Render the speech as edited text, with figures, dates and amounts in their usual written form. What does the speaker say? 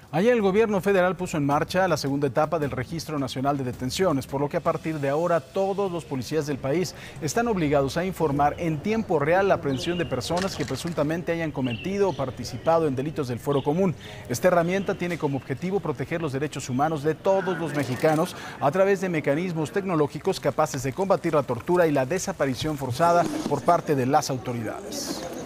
Ayer el gobierno federal puso en marcha la segunda etapa del Registro Nacional de Detenciones, por lo que a partir de ahora todos los policías del país están obligados a informar en tiempo real la aprehensión de personas que presuntamente hayan cometido o participado en delitos del fuero común. Esta herramienta tiene como objetivo proteger los derechos humanos de todos los mexicanos a través de mecanismos tecnológicos capaces de combatir la tortura y la desaparición forzada por parte de las autoridades.